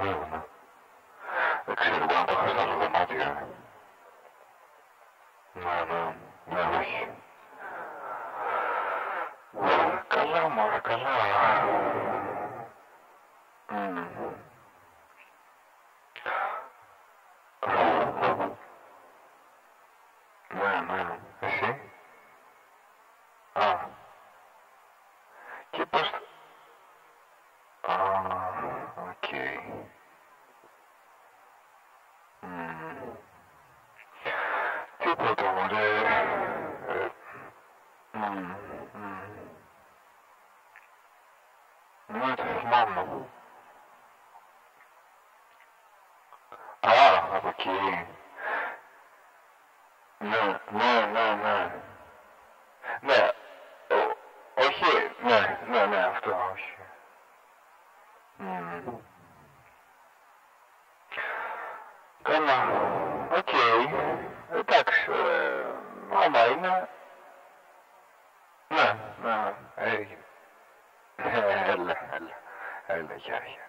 ναι. Δεν ξέρω, μπορεί να το έχω στα άλλο δωμάτια. Ναι, όχι. Καλά, μωρέ, καλά. Ναι, εσύ. Α. Και πώς... Α, οκ. Τίποτα, μωρέ. Ναι, το θυμάμαι. Α, από εκεί. Ναι. Ναι, όχι, ναι, αυτό, όχι. Καλά, οκ. Εντάξει, άμα είναι... Ναι, έγινε. Έλα, γεια.